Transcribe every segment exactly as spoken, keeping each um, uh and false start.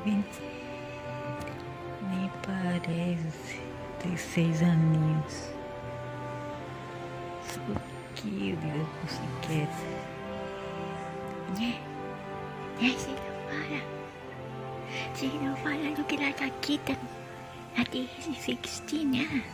vendo? Nem parece. Tem seis aninhos. Só que eu digo que quer. Né? Né, você não fala. Você não fala do que lá tá aqui, tá? Até sextinha, né?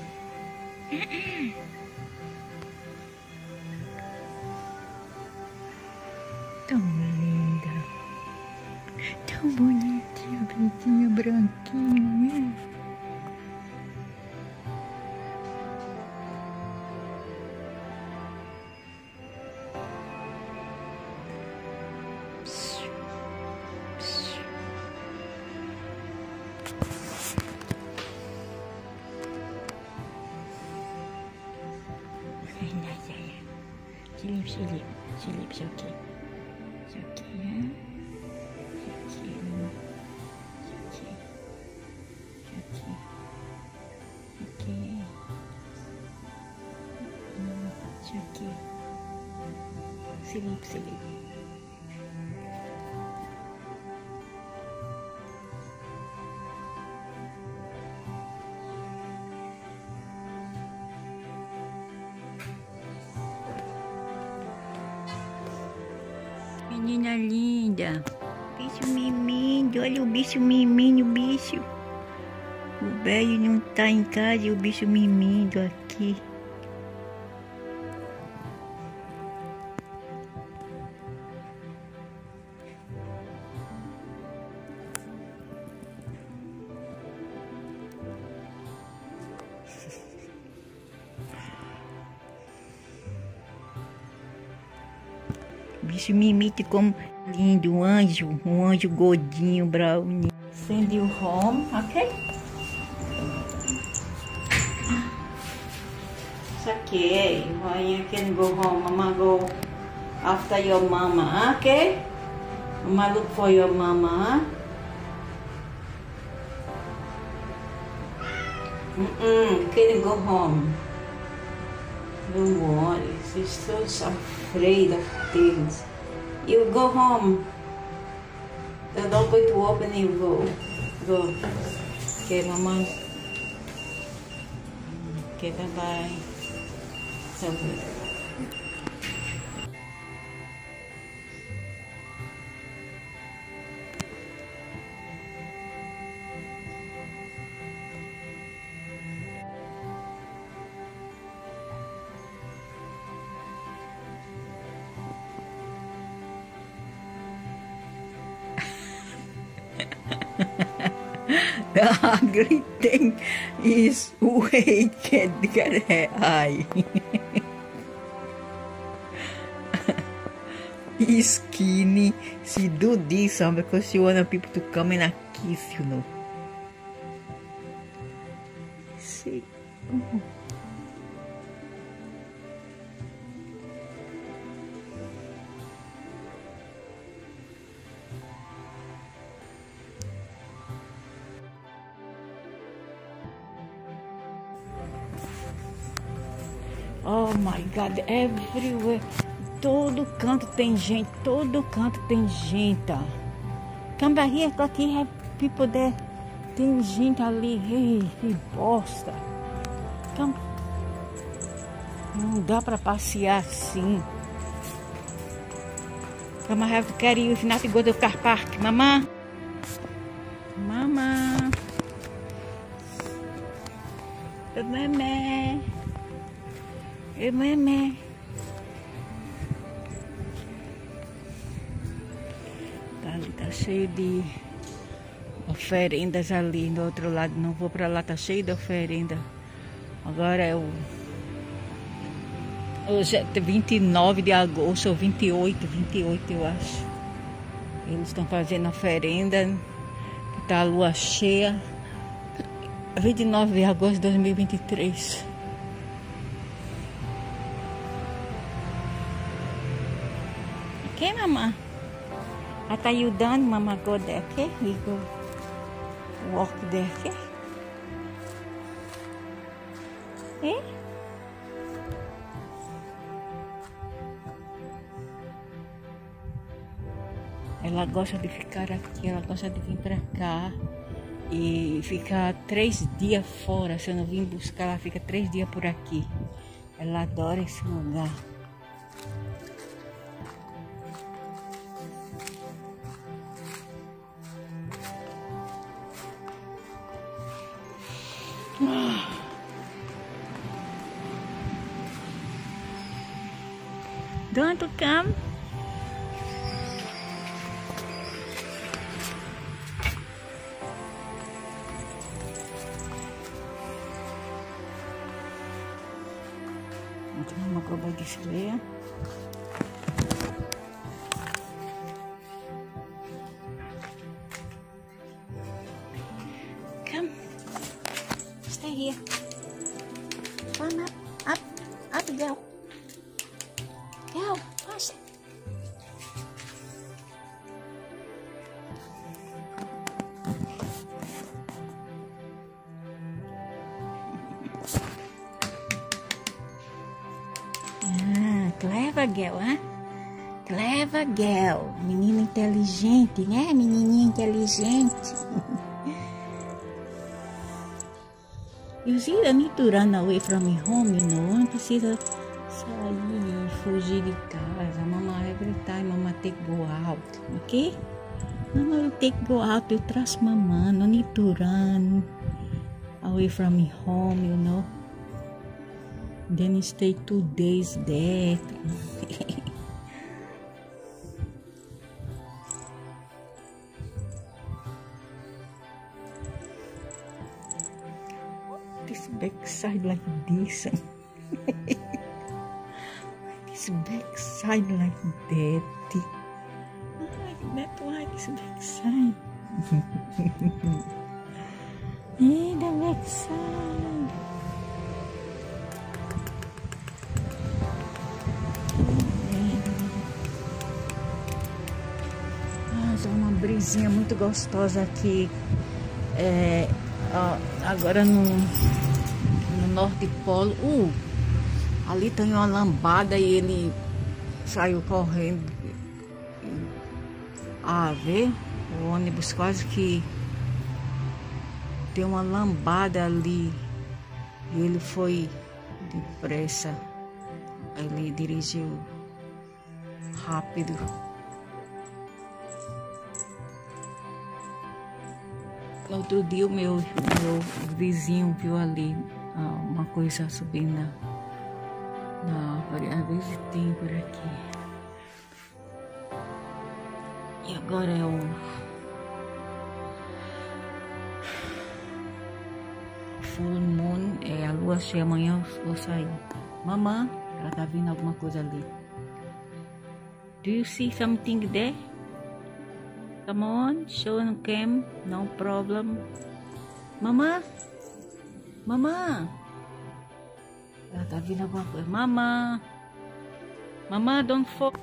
Tão linda. Tão bonitinha, bonitinha, branquinha, né? Silip, silip, silip, c'est ok. C'est ok, hein? C'est ok, maman. C'est ok. C'est ok. Ok. Hum, c'est ok. Silip, silip. Menina linda, bicho mimindo, olha o bicho mimindo, o bicho. O velho não tá em casa e o bicho mimindo aqui. Bicho mimite como lindo, um anjo, um anjo gordinho, brownie. Send you home, okay? It's okay. Why you can go home? Mama go after your mama, okay? Mama look for your mama, huh? Mm-mm, you can go home. Don't worry, she's so afraid of things. You go home. The door going to open, you go. Go. Okay, Mama. Okay, bye-bye. So good. The ugly thing is way can get her eye. Skinny, she do this um, because she want people to come and kiss, you know. See. Oh. Oh my God, everywhere. Todo canto tem gente, todo canto tem gente. Come back here, got here, have people there. Tem gente ali, ei, que bosta. Come. Não dá pra passear assim. Come, I have to carry you if not to go to the car park. Mama. Mama. Mama. Ei, mãe. Tá ali, tá cheio de oferendas ali do outro lado. Não vou pra lá, tá cheio de oferenda. Agora é o... Hoje é vinte e nove de agosto, ou vinte e oito, vinte e oito eu acho. Eles estão fazendo oferenda. Tá a lua cheia. vinte e nove de agosto de dois mil e vinte e três. Okay, Mama? After you done, Mama go there, okay? We go walk there, okay? Eh? Ela gosta de ficar aqui, ela gosta de vir pra cá e ficar três dias fora. Se eu não vim buscar, ela fica três dias por aqui. Ela adora esse lugar. Do you want to come? Mama go by this way. Come. Stay here. Come up, up, up, go. Go, push it. Ah, clever girl, hein? Clever girl. Menina inteligente, né? Menininha inteligente. You see, I need to run away from my home, you know. Não precisa sair, fugir de casa. Mama, every time mama take go out, okay? Mama will take go out, you trust mama. No need to run away from my home, you know. Then you stay two days there. This backside like this. This backside like that. Like that, why this backside? Hey, the backside. Ah, uma brisinha muito gostosa aqui. É, ó, agora no, no Norte Polo. Uh, ali tem uma lambada e ele saiu correndo. Ah, vê? O ônibus quase que tem uma lambada ali. E ele foi depressa. Ele dirigiu rápido. No outro dia o meu, meu vizinho viu ali ah, uma coisa subindo na, na árvore. Às vezes tem por aqui. E agora é o full moon, é a lua cheia. Amanhã eu vou sair. Mamãe, ela tá vendo alguma coisa ali. Do you see something there? Come on, show no cam, no problem. Mamãe, mamãe, ela tá vendo alguma coisa. Mamãe, mamãe, don't focus.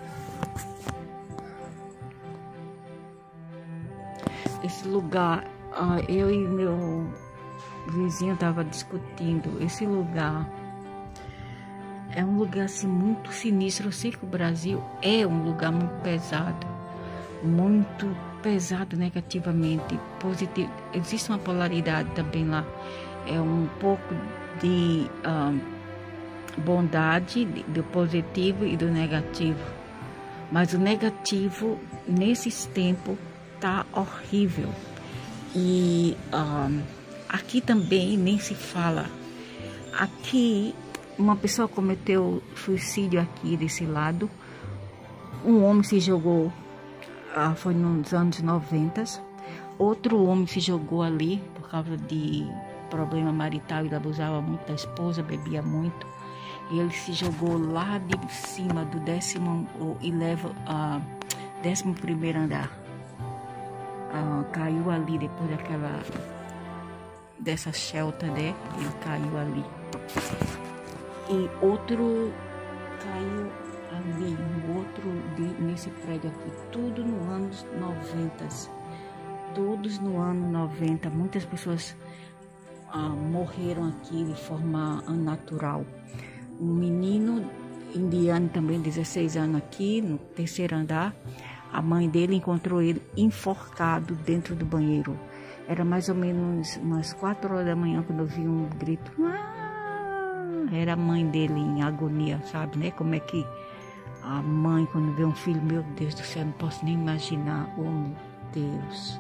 Esse lugar, uh, eu e meu vizinho tava discutindo. Esse lugar é um lugar assim muito sinistro. Eu sei que o Brasil é um lugar muito pesado, muito pesado negativamente, positivo. Existe uma polaridade também lá. É um pouco de um, bondade, do positivo e do negativo. Mas o negativo nesses tempos tá horrível. E um, aqui também nem se fala. Aqui uma pessoa cometeu suicídio aqui desse lado. Um homem se jogou, uh, foi nos anos noventa. Outro homem se jogou ali por causa de problema marital. Ele abusava muito da esposa, bebia muito. E ele se jogou lá de cima do décimo, ou eleva, uh, décimo primeiro andar. Uh, caiu ali depois daquela dessa shelter, né? Ele caiu ali. E outro caiu ali, o outro de, nesse prédio aqui. Tudo no anos noventa. Todos no ano noventa. Muitas pessoas ah, morreram aqui de forma natural. Um menino indiano também, dezesseis anos aqui, no terceiro andar. a mãe dele encontrou ele enforcado dentro do banheiro. Era mais ou menos umas quatro horas da manhã quando eu vi um grito. Ah! Era a mãe dele em agonia, sabe, né? Como é que a mãe, quando vê um filho, meu Deus do céu, não posso nem imaginar. Oh, meu Deus.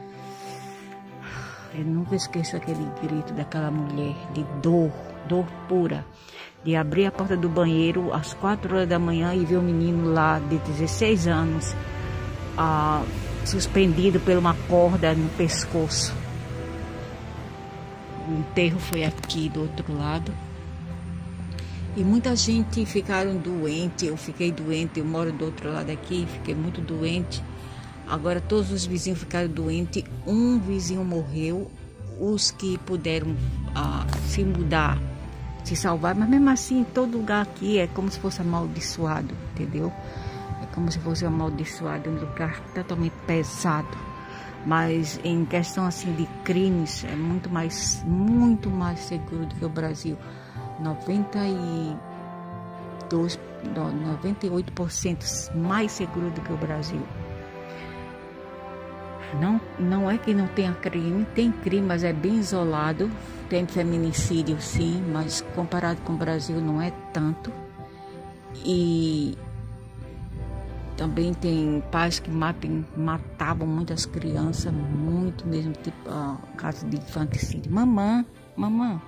Eu nunca esqueço aquele grito daquela mulher de dor, dor pura. De abrir a porta do banheiro às quatro horas da manhã e ver um menino lá de dezesseis anos ah, suspendido por uma corda no pescoço. O enterro foi aqui do outro lado. E muita gente ficaram doente. Eu fiquei doente, eu moro do outro lado aqui, fiquei muito doente. Agora todos os vizinhos ficaram doentes. Um vizinho morreu. Os que puderam ah, se mudar, se salvar, mas mesmo assim, todo lugar aqui é como se fosse amaldiçoado, entendeu? É como se fosse amaldiçoado, um lugar totalmente pesado. Mas em questão assim de crimes, é muito mais, muito mais seguro do que o Brasil. noventa e dois, noventa e oito por cento mais seguro do que o Brasil. Não, não é que não tenha crime, tem crime, mas é bem isolado. Tem feminicídio sim, mas comparado com o Brasil não é tanto. E também tem pais que matam, matavam muitas crianças, muito mesmo, tipo uh, caso de infanticídio. Mamã, mamã.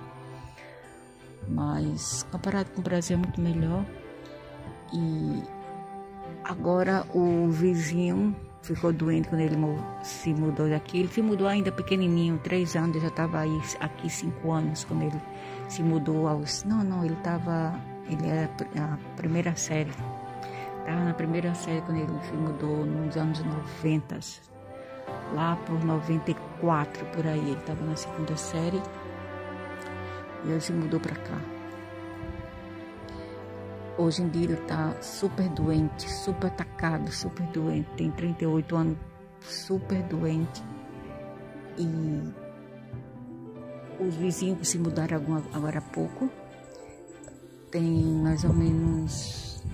Mas comparado com o Brasil é muito melhor. E agora o vizinho ficou doente quando ele se mudou daqui. Ele se mudou ainda pequenininho, três anos, já estava aí aqui cinco anos quando ele se mudou aos... Não, não, ele estava... Ele era a primeira série. Estava na primeira série quando ele se mudou nos anos noventa. Lá por noventa e quatro, por aí. Ele estava na segunda série e ele se mudou para cá. Hoje em dia ele está super doente, super atacado, super doente. Tem trinta e oito anos, super doente. E os vizinhos que se mudaram agora há pouco, tem mais ou menos,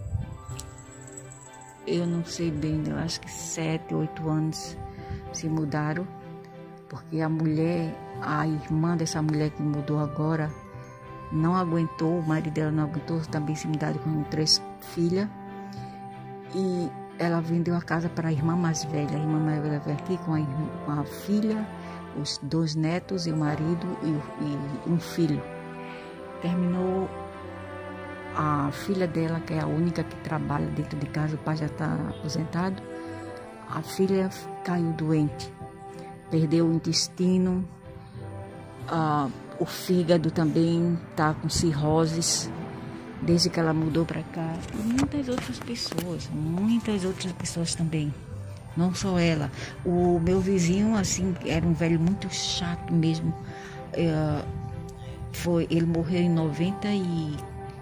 eu não sei bem, eu acho que sete, oito anos se mudaram. Porque a mulher, a irmã dessa mulher que mudou agora, não aguentou, o marido dela não aguentou, também se mudaram com três filhas. E ela vendeu a casa para a irmã mais velha. A irmã mais velha veio aqui com a, irmã, com a filha, os dois netos e o marido e, e um filho. Terminou a filha dela, que é a única que trabalha dentro de casa, o pai já está aposentado. A filha caiu doente, perdeu o intestino, a o fígado também está com cirroses desde que ela mudou para cá. E muitas outras pessoas, muitas outras pessoas também. Não só ela. O meu vizinho, assim, era um velho muito chato mesmo. É, foi, ele morreu em noventa e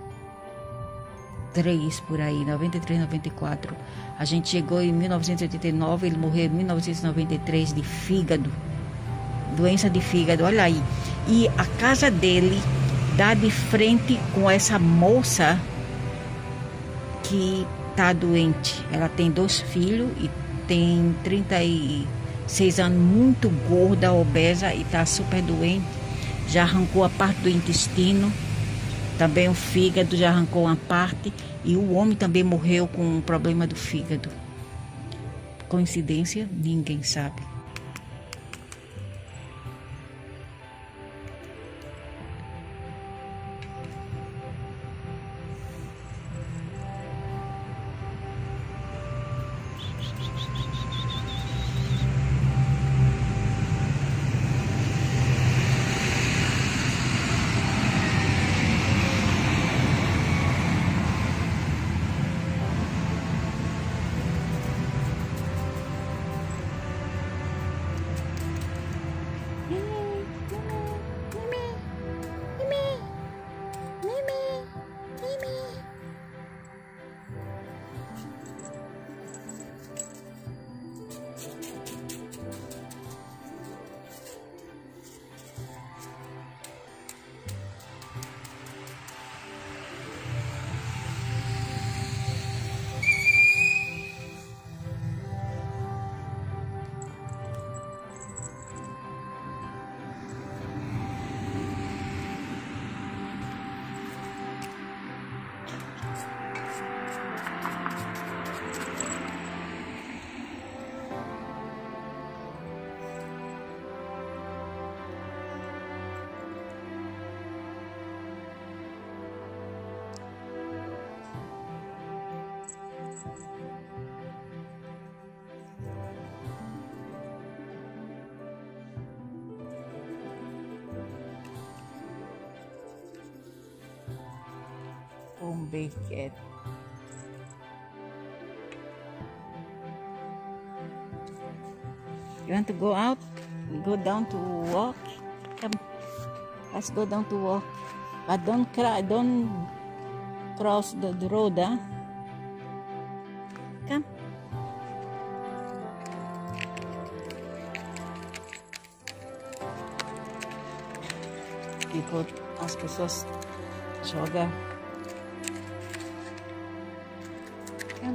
três, por aí, noventa e três, noventa e quatro. A gente chegou em mil novecentos e oitenta e nove, ele morreu em mil novecentos e noventa e três de fígado. Doença de fígado, olha aí. E a casa dele dá de frente com essa moça que tá doente. Ela tem dois filhos e tem trinta e seis anos, muito gorda, obesa e tá super doente. Já arrancou a parte do intestino, também o fígado já arrancou uma parte. E o homem também morreu com um problema do fígado. Coincidência? Ninguém sabe. Bombay cat. You want to go out? Go down to walk? Come, let's go down to walk. But don't cry, don't cross the, the road, huh? Come. People, as pessoas jogam. Come.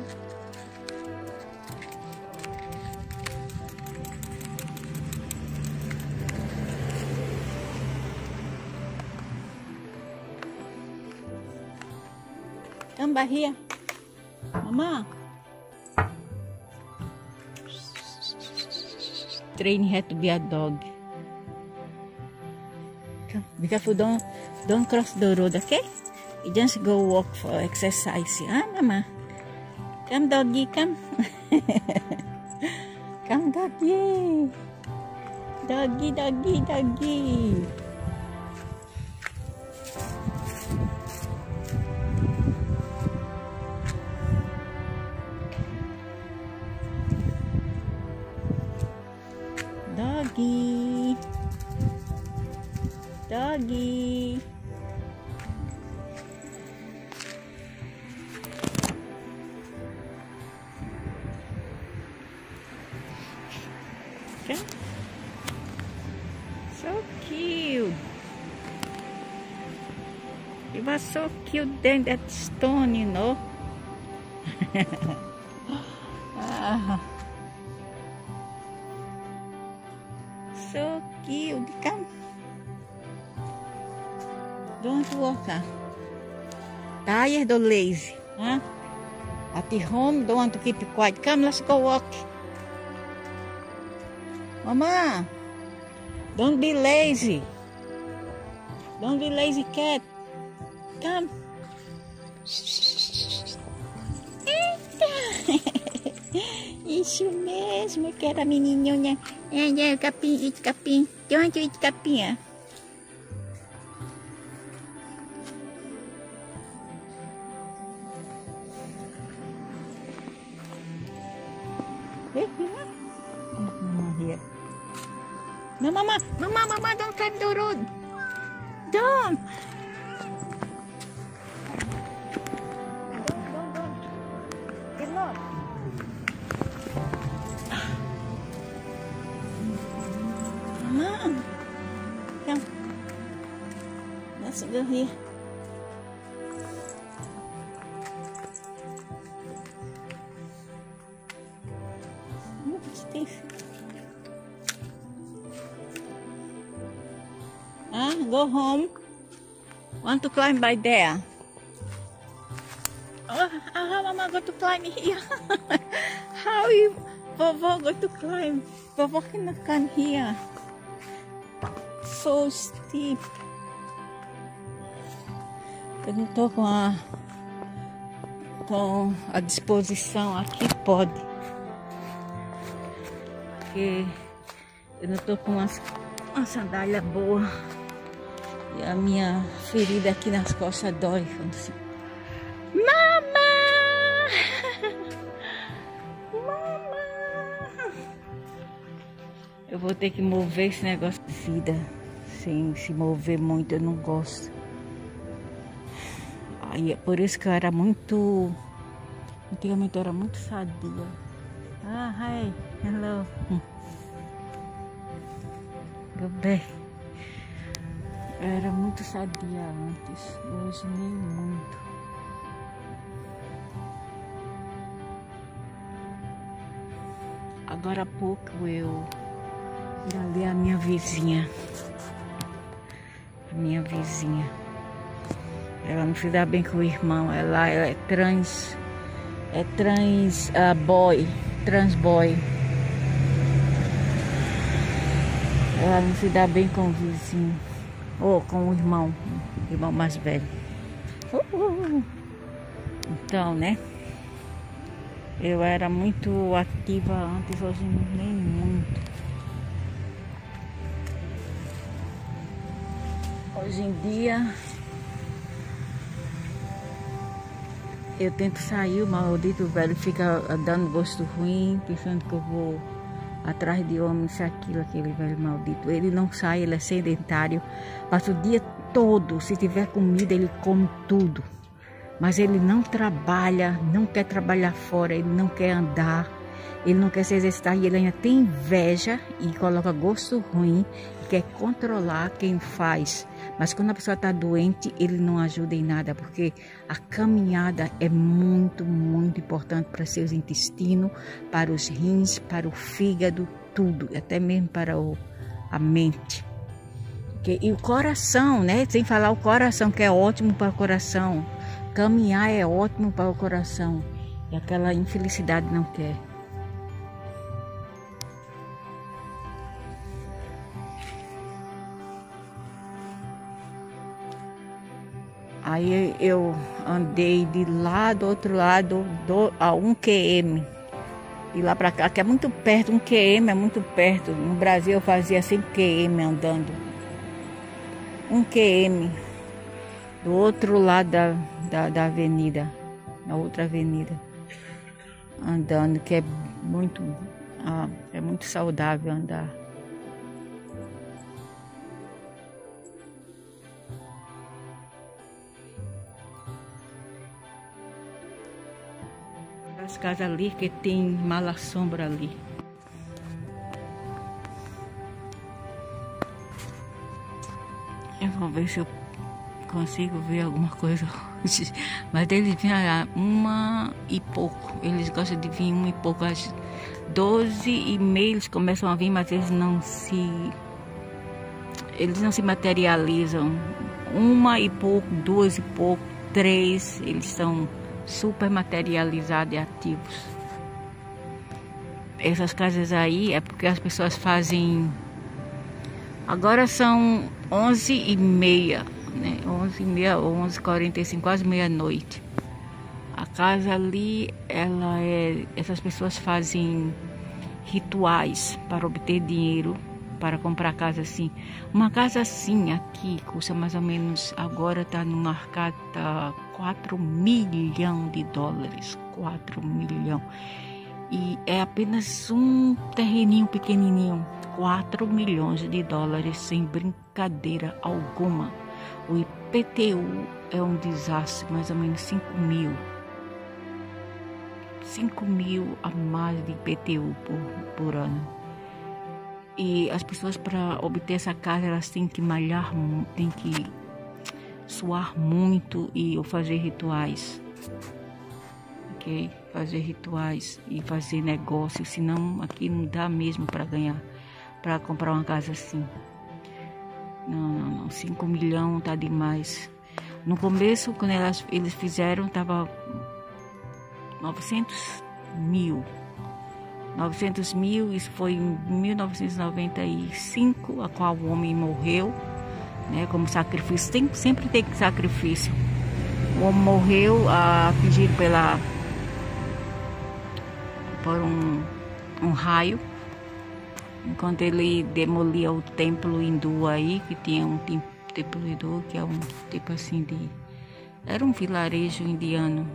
Come by here, Mama. Train her to be a dog. Come, be careful, don't don't cross the road, okay? You just go walk for exercise, huh, Mama? Come, doggy, come. Come, doggy. Doggy, doggy, doggy. Doggy, doggy. Okay. So cute. It was so cute then, that stone, you know. Ah. So cute. Come. Don't walk. Huh? Tired or lazy? Huh? At the home, don't want to keep you quiet. Come, let's go walk. Mama, don't be lazy. Don't be lazy, cat. Come. Isso mesmo, que era menininha. É, é, capim, it's capim. You want to eat capim, ah? Hey, Mama here. No, Mama, Mama, Mama, don't climb the road. Don't. Don't, don't, don't. Cannot. Mom, come. Let's go here. What's this? Ah, go home. Want to climb by there? Oh, how Mama going to climb here? How you, Vovó going to climb? Vovó cannot climb here. So steep. Eu não tô com a, com a disposição aqui, pode. Porque eu não tô com uma, uma sandália boa. E a minha ferida aqui nas costas dói quando se... Mama! Mama! Eu vou ter que mover esse negócio de vida. Sem se mover muito, eu não gosto. Aí é por isso que eu era muito... Antigamente eu era muito sadia. Ah, hi, hello. Go back. Eu era muito sadia antes, hoje nem muito. Agora há pouco eu... Ali a minha vizinha. A minha vizinha. Ela não se dá bem com o irmão. Ela, ela é trans... É trans uh, boy. Trans boy. Ela não se dá bem com o vizinho. Ou com o irmão. O irmão mais velho. Uh, uh, uh. Então, né? Eu era muito ativa antes, hoje nem muito. Hoje em dia eu tento sair, o maldito velho fica dando gosto ruim, pensando que eu vou atrás de homem, isso, aquilo, aquele velho maldito. Ele não sai, ele é sedentário, passa o dia todo, se tiver comida ele come tudo. Mas ele não trabalha, não quer trabalhar fora, ele não quer andar, ele não quer se exercitar e ele ainda tem inveja e coloca gosto ruim e quer controlar quem faz. Mas quando a pessoa está doente, ele não ajuda em nada, porque a caminhada é muito, muito importante para seus intestinos, para os rins, para o fígado, tudo, até mesmo para o, a mente. E o coração, né? Sem falar o coração, que é ótimo para o coração. Caminhar é ótimo para o coração. E aquela infelicidade não quer. Aí eu andei de lá do outro lado do, a um quilômetro. E lá para cá, que é muito perto, um quilômetro é muito perto. No Brasil eu fazia cinco quilômetros andando. Um quilômetro. Do outro lado da, da, da avenida, na outra avenida, andando, que é muito, ah, é muito saudável andar. As casas ali que tem mala sombra ali. Eu vou ver se eu consigo ver alguma coisa hoje, mas eles vêm uma e pouco, eles gostam de vir uma e pouco, às doze e meia eles começam a vir, mas eles não se eles não se materializam, uma e pouco, duas e pouco, três, eles são super materializados e ativos. Essas casas aí é porque as pessoas fazem, agora são onze e meia, né? onze e meia, onze e quarenta e cinco, quase meia-noite. A casa ali, ela é, essas pessoas fazem rituais para obter dinheiro, para comprar casa assim. Uma casa assim aqui custa mais ou menos, agora está no mercado, tá quatro milhões de dólares, quatro milhões. E é apenas um terreninho pequenininho, quatro milhões de dólares, sem brincadeira alguma. O I P T U é um desastre, mais ou menos cinco mil. cinco mil a mais de I P T U por, por ano. E as pessoas, para obter essa casa, elas têm que malhar, têm que suar muito e ou fazer rituais. Ok? Fazer rituais e fazer negócio, senão aqui não dá mesmo para ganhar, para comprar uma casa assim. Não, não, não. cinco milhões tá demais. No começo, quando elas, eles fizeram, tava novecentos mil. novecentos mil, isso foi em mil novecentos e noventa e cinco, a qual o homem morreu, né, como sacrifício. Tem, sempre tem sacrifício. O homem morreu a pedir pela, por um, um raio. Enquanto ele demolia o templo hindu aí, que tinha um templo hindu, que é um tipo assim de... Era um vilarejo indiano.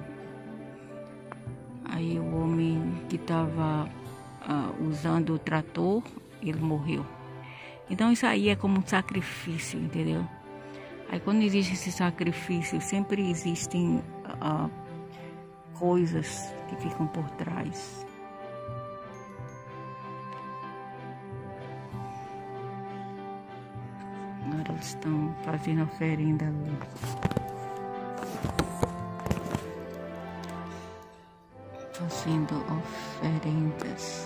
Aí o homem que estava uh, usando o trator, ele morreu. Então isso aí é como um sacrifício, entendeu? Aí quando existe esse sacrifício, sempre existem uh, coisas que ficam por trás. Agora eles estão fazendo oferenda ali. Fazendo oferendas.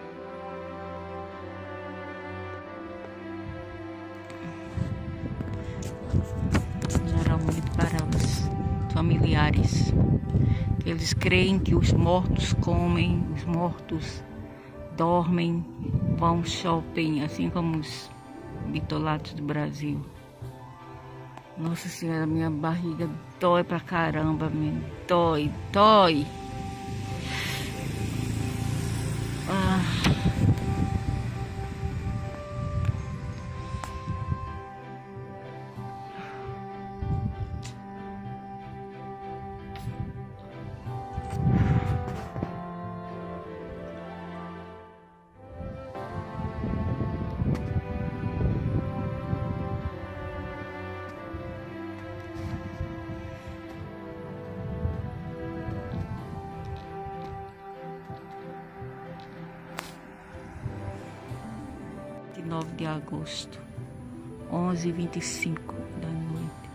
Geralmente para os familiares. Eles creem que os mortos comem, os mortos dormem, vão shopping, assim como os bitolados do Brasil. Nossa Senhora, minha barriga dói pra caramba, mesmo. Dói, dói. nove de agosto, onze e vinte e cinco da noite.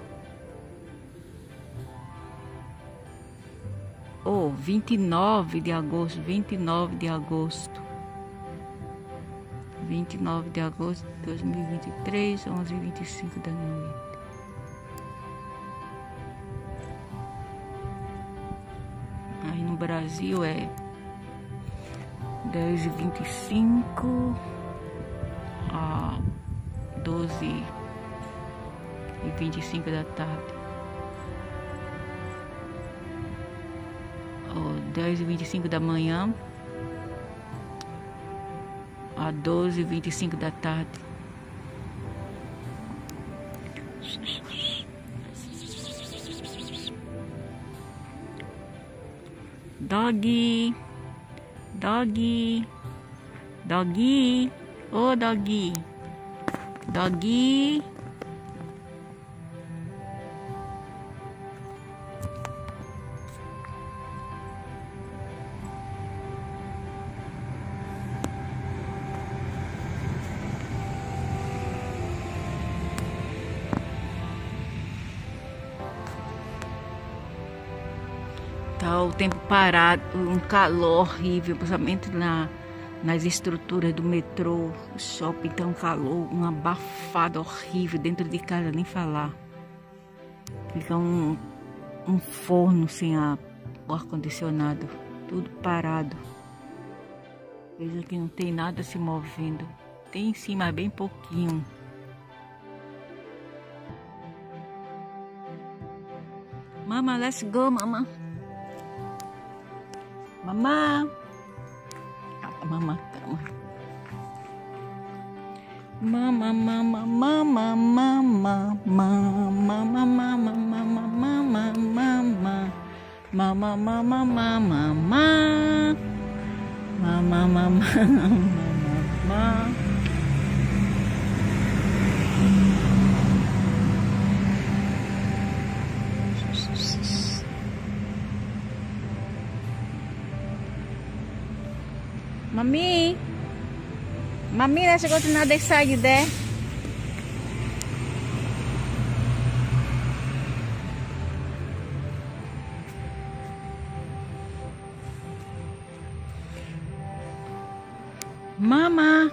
Oh, vinte e nove de agosto, vinte e nove de agosto. vinte e nove de agosto de dois mil e vinte e três, onze e vinte e cinco da noite. Aí no Brasil é dez e vinte e cinco a doze e vinte e cinco da tarde. Ou dez e vinte e cinco da manhã a doze e vinte e cinco da tarde. Doggy, doggy, doggy, oh doggy, doggy. Tá o tempo parado, um calor horrível, principalmente na, nas estruturas do metrô, o shopping, tá um calor, uma abafada horrível dentro de casa, nem falar. Fica um, um forno sem a, o ar-condicionado, tudo parado. Veja que não tem nada se movendo. Tem sim, mas bem pouquinho. Mama, let's go, mama. Mamá, mamá, calma. Mama, mama, mama, mama, mama, mama, mama, mama, mama, mama, mama, mama, mama, mama, mama, mama. Mami, mami, let's go to another side there. Mama,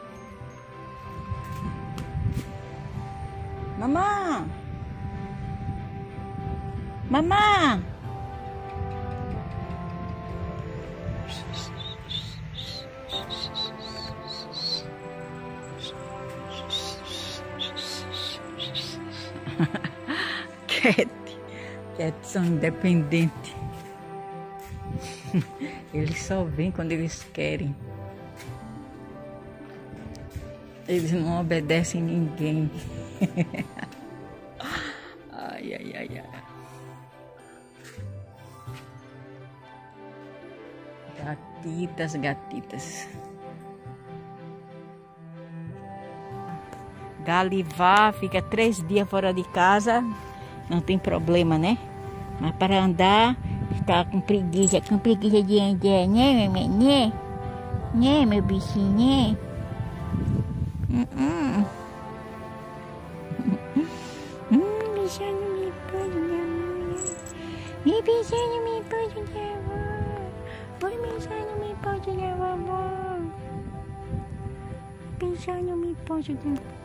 mama, mama. Cat, cats são independentes. Eles só vêm quando eles querem. Eles não obedecem ninguém. Ai, ai, ai, ai. Gatitas, gatitas. Galivar fica três dias fora de casa, não tem problema, né? Mas para andar, está com preguiça, com preguiça de andar, né, né, né? Né, meu bichinho, né? Hum, hum. Hum, bichano me pode levar. Me bichano me pode levar. Oi, bichano me pode levar, amor. Bichano me pode levar.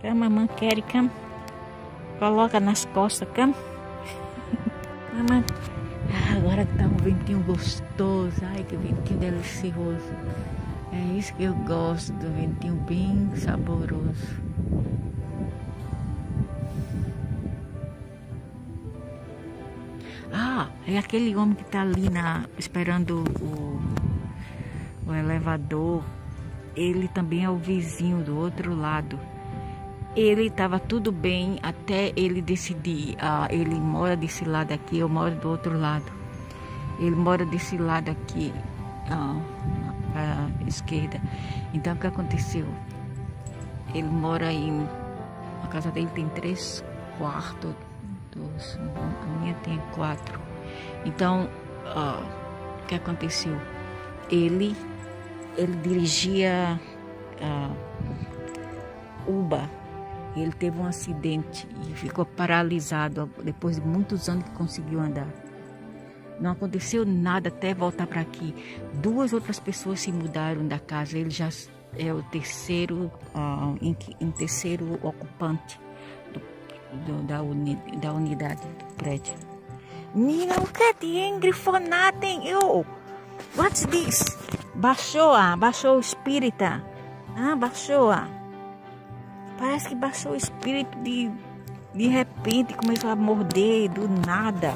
Come, mamãe quer, come. Coloca nas costas, come. Mamãe. Ah, agora tá um ventinho gostoso. Ai, que ventinho delicioso. É isso que eu gosto, do ventinho bem saboroso. Ah, é aquele homem que tá ali na, esperando o, o elevador. Ele também é o vizinho do outro lado. Ele estava tudo bem até ele decidir. Ah, ele mora desse lado aqui, eu moro do outro lado. Ele mora desse lado aqui, ah, à esquerda. Então o que aconteceu? Ele mora em... A casa dele tem três quartos. Dois, a minha tem quatro. Então ah, o que aconteceu? Ele, ele dirigia ah, Uber. Ele teve um acidente e ficou paralisado depois de muitos anos que conseguiu andar. Não aconteceu nada até voltar para aqui. Duas outras pessoas se mudaram da casa. Ele já é o terceiro, uh, em, em terceiro ocupante do, do, da, uni, da unidade do prédio. Nina, o que é de angry for nothing? Oh, what's this? Baixou, ah, baixou o espírito. Ah, baixou, ah. Parece que baixou o espírito de, de repente, começou a morder do nada.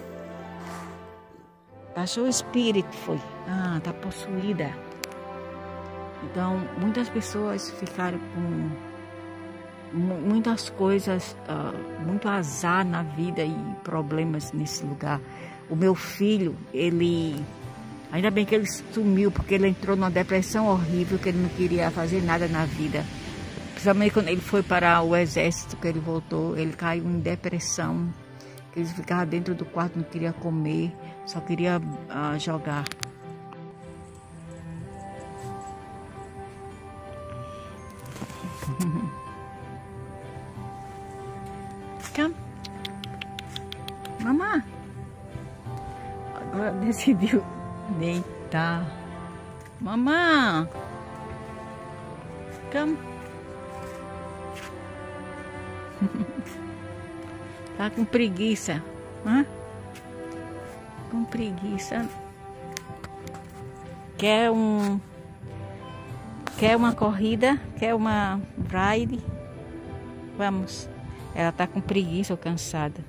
Baixou o espírito, foi. Ah, tá possuída. Então, muitas pessoas ficaram com muitas coisas, uh, muito azar na vida e problemas nesse lugar. O meu filho, ele... Ainda bem que ele sumiu, porque ele entrou numa depressão horrível, que ele não queria fazer nada na vida. Principalmente quando ele foi para o exército, que ele voltou, ele caiu em depressão. Ele ficava dentro do quarto, não queria comer, só queria uh, jogar. Come. Mamãe. Agora decidiu deitar. Mamãe. Come. Tá com preguiça, hã? Com preguiça. Quer um... Quer uma corrida? Quer uma ride? Vamos. Ela tá com preguiça ou cansada.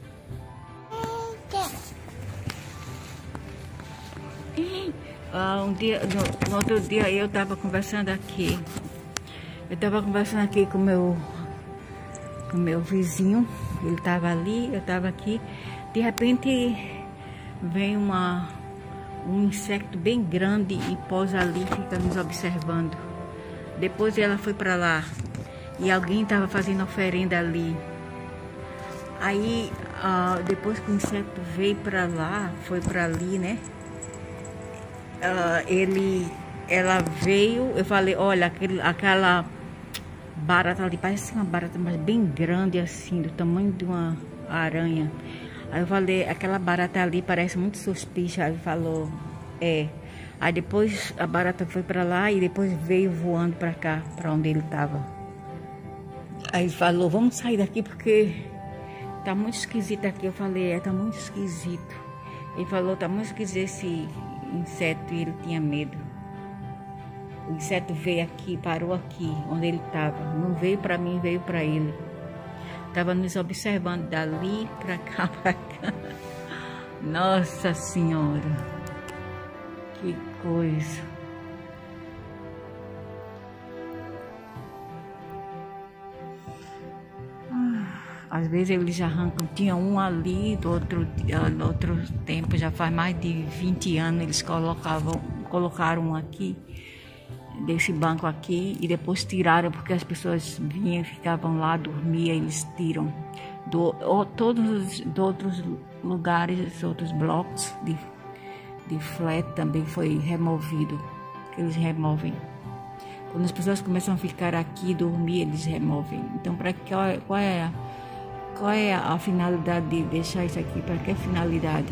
Ah, um dia, no, no outro dia eu tava conversando aqui. Eu tava conversando aqui com meu... o meu vizinho, ele estava ali, eu estava aqui. De repente vem uma, um inseto bem grande e pousa ali, fica nos observando. Depois ela foi para lá e alguém estava fazendo oferenda ali. Aí uh, depois que o inseto veio para lá, foi para ali, né? Uh, ele, ela veio, eu falei, olha, aquele, aquela barata ali, parece uma barata, mas bem grande assim, do tamanho de uma aranha. Aí eu falei, aquela barata ali parece muito suspeixa. Aí ele falou, é. Aí depois a barata foi para lá e depois veio voando para cá, para onde ele estava. Aí ele falou, vamos sair daqui porque tá muito esquisito aqui. Eu falei, é, tá muito esquisito. Ele falou, tá muito esquisito esse inseto, e ele tinha medo. O inseto veio aqui, parou aqui, onde ele estava. Não veio para mim, veio para ele. Estava nos observando dali para cá, para cá. Nossa Senhora! Que coisa! Às vezes eles arrancam. Tinha um ali, do outro, do outro tempo, já faz mais de vinte anos, eles colocavam, colocaram um aqui, desse banco aqui, e depois tiraram porque as pessoas vinham e ficavam lá, dormiam, eles tiram. Do, ou, todos os de outros lugares, outros blocos de, de flat também foi removido, que eles removem. Quando as pessoas começam a ficar aqui, dormir, eles removem. Então, para qual, qual é a, qual é a finalidade de deixar isso aqui? Para que finalidade?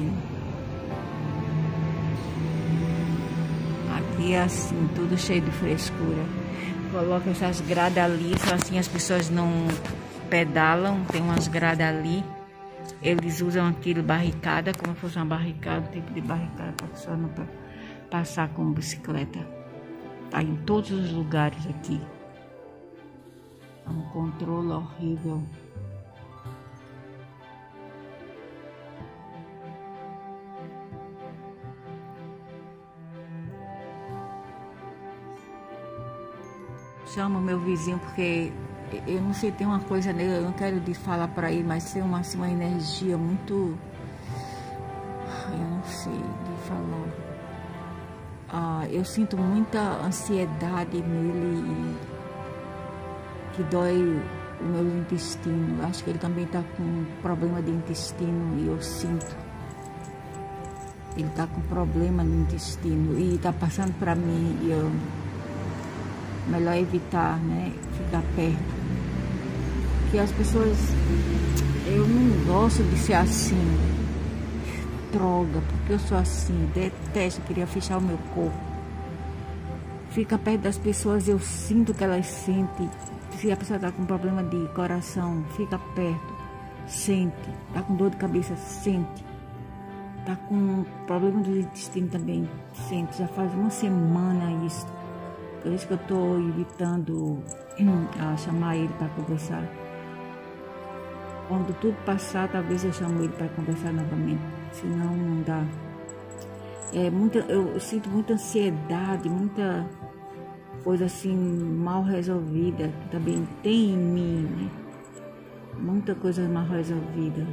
Aqui é assim, tudo cheio de frescura. coloca essas gradas ali, só assim as pessoas não pedalam, tem umas gradas ali. Eles usam aquilo barricada, como se fosse uma barricada, um tipo de barricada para a pessoa não passar com bicicleta. Tá em todos os lugares aqui. É um controle horrível. Chamo meu vizinho porque eu não sei, tem uma coisa nele, eu não quero de falar para ele, mas tem uma, assim, uma energia muito, eu não sei de falar. Ah, eu sinto muita ansiedade nele e que dói o meu intestino. Acho que ele também está com problema de intestino e eu sinto. Ele está com problema no intestino e está passando para mim e eu... Melhor evitar, né? Ficar perto. Porque as pessoas... Eu não gosto de ser assim. Droga, porque eu sou assim. Detesto, queria fechar o meu corpo. Fica perto das pessoas, eu sinto que elas sentem. Se a pessoa está com problema de coração, fica perto. Sente. Está com dor de cabeça, sente. Está com problema do intestino também, sente. Já faz uma semana isso. Por isso que eu estou evitando a chamar ele para conversar. Quando tudo passar, talvez eu chamo ele para conversar novamente. Senão não dá. É muita, eu sinto muita ansiedade, muita coisa assim mal resolvida. Que também tem em mim, né? Muita coisa mal resolvida.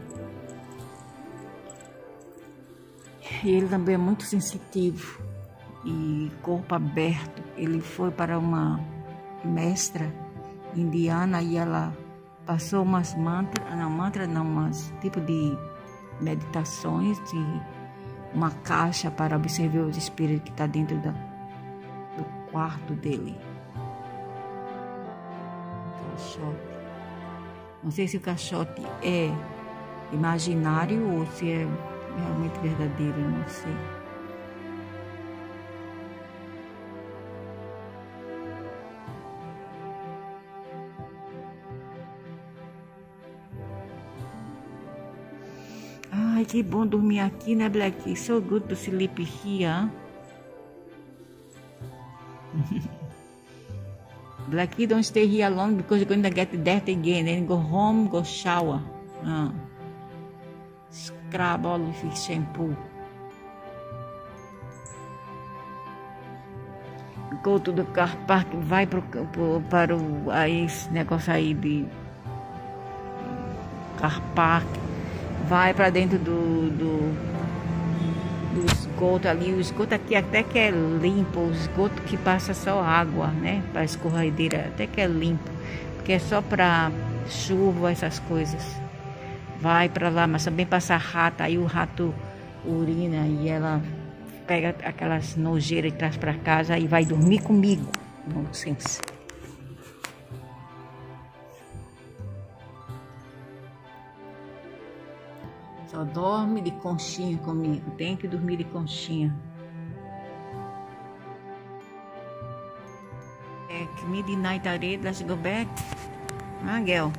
E ele também é muito sensitivo. E corpo aberto. Ele foi para uma mestra indiana e ela passou umas mantras, não mantra não, mas tipo de meditações, de uma caixa para observar os espíritos que está dentro da, do quarto dele. Caixote. Não sei se o caixote é imaginário ou se é realmente verdadeiro, eu não sei. Ai, que bom dormir aqui, né, Black? So good to sleep here. Black, don't stay here alone because you're going to get dirty again. Then go home, go shower. Uh. Scrub all with shampoo. Go to the car park. Vai pro, pro, para o aí, esse negócio aí de car park. Vai para dentro do, do, do esgoto ali. O esgoto aqui até que é limpo. O esgoto que passa só água, né? Para escorredeira, até que é limpo. Porque é só para chuva, essas coisas. Vai para lá, mas também passa rato. Aí o rato urina e ela pega aquelas nojeiras e traz para casa e vai dormir comigo. Nonsense. Só dorme de conchinha comigo. Tem que dormir de conchinha. É que midnight already, let's go back. Ah, girl.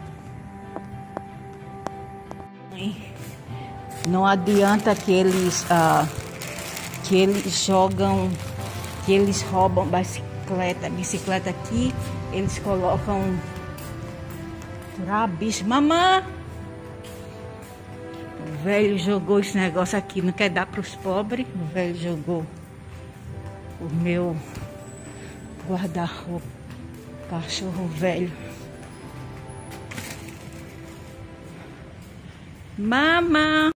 Não adianta que eles, ah, que eles jogam, que eles roubam bicicleta, bicicleta aqui, eles colocam bicho, mamãe. O velho jogou esse negócio aqui, não quer dar para os pobres. O velho jogou o meu guarda-roupa, cachorro velho. Mama!